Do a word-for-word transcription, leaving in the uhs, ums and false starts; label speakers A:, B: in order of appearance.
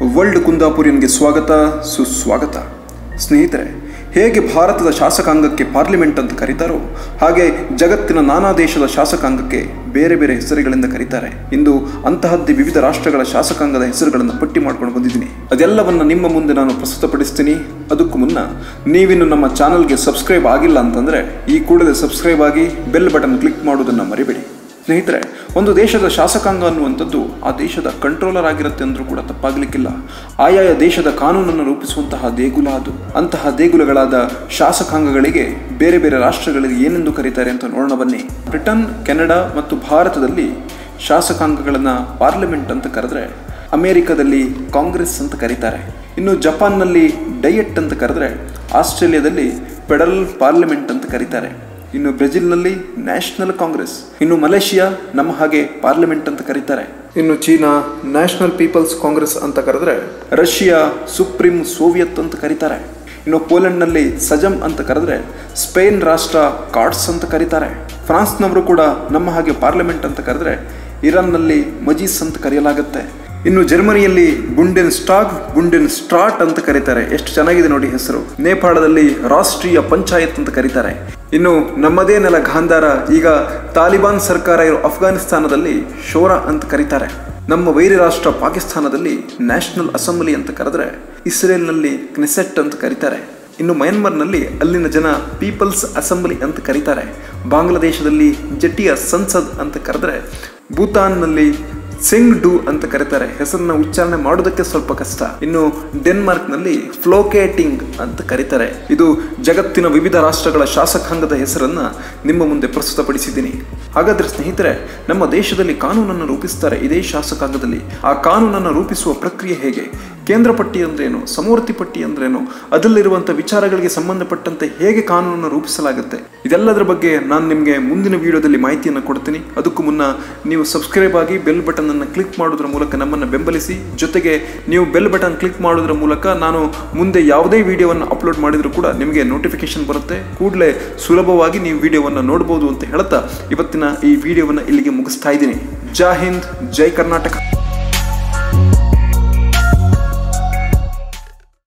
A: World ಕುಂದಾಪುರಿಯನ್ಗೆ ಸ್ವಾಗತ ಸುಸ್ವಾಗತ. ಸ್ನೇಹಿತರೆ, ಹೇಗೆ ಭಾರತದ ಶಾಸಕಾಂಗಕ್ಕೆ ಪಾರ್ಲಿಮೆಂಟ್ ಅಂತ ಕರೀತಾರೋ ಹಾಗೆ ಜಗತ್ತಿನ ನಾನಾ ದೇಶದ ಶಾಸಕಾಂಗಕ್ಕೆ ಬೇರೆ ಬೇರೆ ಹೆಸರುಗಳಿಂದ ಕರೀತಾರೆ. ಇಂದು ಅಂತಹದ್ದೇ ವಿವಿಧ ರಾಷ್ಟ್ರಗಳ ಶಾಸಕಾಂಗದ ಹೆಸರುಗಳನ್ನು ಪಟ್ಟಿ ಮಾಡ್ಕೊಂಡು ಬಂದಿದ್ದೀನಿ. ಅದೆಲ್ಲವನ್ನು ನಿಮ್ಮ ಮುಂದೆ ನಾನು ಪ್ರಸ್ತುತಪಡಿಸ್ತೀನಿ. ಅದಕ್ಕೂ ಮುನ್ನ ನೀವಿನ್ನು ನಮ್ಮ ಚಾನಲ್ಗೆ ಸಬ್ಸ್ಕ್ರೈಬ್ ಆಗಿಲ್ಲ ಅಂತಂದರೆ ಈ ಕೂಡಲೇ ಸಬ್ಸ್ಕ್ರೈಬ್ ಆಗಿ ಬೆಲ್ ಬಟನ್ ಕ್ಲಿಕ್ ಮಾಡೋದನ್ನು ಮರಿಬೇಡಿ. ಸ್ನೇಹಿತರೆ, ಒಂದು ದೇಶದ ಶಾಸಕಾಂಗ ಅನ್ನುವಂಥದ್ದು ಆ ದೇಶದ ಕಂಟ್ರೋಲರ್ ಆಗಿರುತ್ತೆ ಅಂದರೂ ಕೂಡ ತಪ್ಪಾಗಲಿಕ್ಕಿಲ್ಲ. ಆಯಾಯ ದೇಶದ ಕಾನೂನನ್ನು ರೂಪಿಸುವಂತಹ ದೇಗುಲ ಅದು. ಅಂತಹ ದೇಗುಲಗಳಾದ ಶಾಸಕಾಂಗಗಳಿಗೆ ಬೇರೆ ಬೇರೆ ರಾಷ್ಟ್ರಗಳಿಗೆ ಏನೆಂದು ಕರೀತಾರೆ ಅಂತ ನೋಡೋಣ ಬನ್ನಿ. ಬ್ರಿಟನ್, ಕೆನಡಾ ಮತ್ತು ಭಾರತದಲ್ಲಿ ಶಾಸಕಾಂಗಗಳನ್ನು ಪಾರ್ಲಿಮೆಂಟ್ ಅಂತ ಕರೆದ್ರೆ, ಅಮೆರಿಕದಲ್ಲಿ ಕಾಂಗ್ರೆಸ್ ಅಂತ ಕರೀತಾರೆ. ಇನ್ನು ಜಪಾನ್ನಲ್ಲಿ ಡಯಟ್ ಅಂತ ಕರೆದ್ರೆ, ಆಸ್ಟ್ರೇಲಿಯಾದಲ್ಲಿ ಫೆಡರಲ್ ಪಾರ್ಲಿಮೆಂಟ್ ಅಂತ ಕರೀತಾರೆ. ಇನ್ನು ಬ್ರೆಜಿಲ್ನಲ್ಲಿ ನ್ಯಾಷನಲ್ ಕಾಂಗ್ರೆಸ್. ಇನ್ನು ಮಲೇಷಿಯಾ ನಮ್ಮ ಹಾಗೆ ಪಾರ್ಲಿಮೆಂಟ್ ಅಂತ ಕರೀತಾರೆ. ಇನ್ನು ಚೀನಾ ನ್ಯಾಷನಲ್ ಪೀಪಲ್ಸ್ ಕಾಂಗ್ರೆಸ್ ಅಂತ ಕರೆದ್ರೆ, ರಷ್ಯಾ ಸುಪ್ರೀಂ ಸೋವಿಯತ್ ಅಂತ ಕರೀತಾರೆ. ಇನ್ನು ಪೋಲೆಂಡ್ನಲ್ಲಿ ಸಜಮ್ ಅಂತ ಕರೆದ್ರೆ, ಸ್ಪೇನ್ ರಾಷ್ಟ್ರ ಕಾರ್ಡ್ಸ್ ಅಂತ ಕರೀತಾರೆ. ಫ್ರಾನ್ಸ್ನವರು ಕೂಡ ನಮ್ಮ ಹಾಗೆ ಪಾರ್ಲಿಮೆಂಟ್ ಅಂತ ಕರೆದ್ರೆ, ಇರಾನ್ನಲ್ಲಿ ಮಜೀಸ್ ಅಂತ ಕರೆಯಲಾಗುತ್ತೆ. ಇನ್ನು ಜರ್ಮನಿಯಲ್ಲಿ ಬುಂಡೆನ್ ಸ್ಟಾಗ್ ಬುಂಡೆನ್ ಸ್ಟ್ರಾಟ್ ಅಂತ ಕರೀತಾರೆ. ಎಷ್ಟು ಚೆನ್ನಾಗಿದೆ ನೋಡಿ ಹೆಸರು. ನೇಪಾಳದಲ್ಲಿ ರಾಷ್ಟ್ರೀಯ ಪಂಚಾಯತ್ ಅಂತ ಕರೀತಾರೆ. ಇನ್ನು ನಮ್ಮದೇ ನೆಲ ಗಾಂಧಾರ ಈಗ ತಾಲಿಬಾನ್ ಸರ್ಕಾರ ಇರೋ ಅಫ್ಘಾನಿಸ್ತಾನದಲ್ಲಿ ಶೋರಾ ಅಂತ ಕರೀತಾರೆ. ನಮ್ಮ ವೈರಿ ರಾಷ್ಟ್ರ ಪಾಕಿಸ್ತಾನದಲ್ಲಿ ನ್ಯಾಷನಲ್ ಅಸೆಂಬ್ಲಿ ಅಂತ ಕರೆದ್ರೆ, ಇಸ್ರೇಲ್ನಲ್ಲಿ ಕ್ನೆಸೆಟ್ ಅಂತ ಕರೀತಾರೆ. ಇನ್ನು ಮಯನ್ಮಾರ್ನಲ್ಲಿ ಅಲ್ಲಿನ ಜನ ಪೀಪಲ್ಸ್ ಅಸೆಂಬ್ಲಿ ಅಂತ ಕರೀತಾರೆ. ಬಾಂಗ್ಲಾದೇಶದಲ್ಲಿ ಜಟಿಯಾ ಸಂಸದ್ ಅಂತ ಕರೆದ್ರೆ, ಭೂತಾನ್ನಲ್ಲಿ ಸಿಂಗ್ ಡು ಅಂತ ಕರೀತಾರೆ. ಹೆಸರನ್ನ ಉಚ್ಚಾರಣೆ ಮಾಡೋದಕ್ಕೆ ಸ್ವಲ್ಪ ಕಷ್ಟ. ಇನ್ನು ಡೆನ್ಮಾರ್ಕ್ನಲ್ಲಿ ಫ್ಲೋಕೇಟಿಂಗ್ ಅಂತ ಕರೀತಾರೆ. ಇದು ಜಗತ್ತಿನ ವಿವಿಧ ರಾಷ್ಟ್ರಗಳ ಶಾಸಕಾಂಗದ ಹೆಸರನ್ನ ನಿಮ್ಮ ಮುಂದೆ ಪ್ರಸ್ತುತಪಡಿಸಿದ್ದೀನಿ. ಹಾಗಾದ್ರೆ ಸ್ನೇಹಿತರೆ, ನಮ್ಮ ದೇಶದಲ್ಲಿ ಕಾನೂನನ್ನು ರೂಪಿಸ್ತಾರೆ ಇದೇ ಶಾಸಕಾಂಗದಲ್ಲಿ. ಆ ಕಾನೂನನ್ನು ರೂಪಿಸುವ ಪ್ರಕ್ರಿಯೆ ಹೇಗೆ? ಕೇಂದ್ರ ಪಟ್ಟಿ ಅಂದ್ರೇನು, ಸಮವರ್ತಿ ಪಟ್ಟಿ ಅಂದ್ರೇನು, ಅದರಲ್ಲಿರುವಂಥ ವಿಚಾರಗಳಿಗೆ ಸಂಬಂಧಪಟ್ಟಂತೆ ಹೇಗೆ ಕಾನೂನನ್ನು ರೂಪಿಸಲಾಗುತ್ತೆ, ಇದೆಲ್ಲದರ ಬಗ್ಗೆ ನಾನು ನಿಮಗೆ ಮುಂದಿನ ವಿಡಿಯೋದಲ್ಲಿ ಮಾಹಿತಿಯನ್ನು ಕೊಡ್ತೀನಿ. ಅದಕ್ಕೂ ಮುನ್ನ ನೀವು ಸಬ್ಸ್ಕ್ರೈಬ್ ಆಗಿ ಬೆಲ್ ಬಟನ್ ಅನ್ನು ಕ್ಲಿಕ್ ಮಾಡೋದ್ರ ಮೂಲಕ ನಮ್ಮನ್ನು ಬೆಂಬಲಿಸಿ. ಜೊತೆಗೆ ನೀವು ಬೆಲ್ ಬಟನ್ ಕ್ಲಿಕ್ ಮಾಡೋದ್ರ ಮೂಲಕ ನಾನು ಮುಂದೆ ಯಾವುದೇ ವಿಡಿಯೋವನ್ನು ಅಪ್ಲೋಡ್ ಮಾಡಿದರೂ ಕೂಡ ನಿಮಗೆ ನೋಟಿಫಿಕೇಶನ್ ಬರುತ್ತೆ. ಕೂಡಲೇ ಸುಲಭವಾಗಿ ನೀವು ವಿಡಿಯೋವನ್ನು ನೋಡ್ಬೋದು ಅಂತ ಹೇಳ್ತಾ ಇವತ್ತಿನ ಈ ವಿಡಿಯೋವನ್ನು ಇಲ್ಲಿಗೆ ಮುಗಿಸ್ತಾ ಇದ್ದೀನಿ. ಜೈ ಹಿಂದ್, ಜೈ ಕರ್ನಾಟಕ.